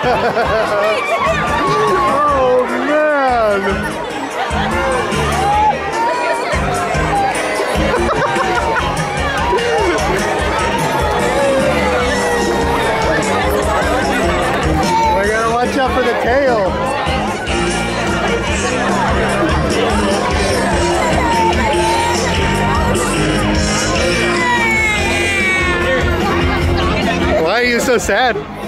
Oh man! We gotta watch out for the tail. Why are you so sad?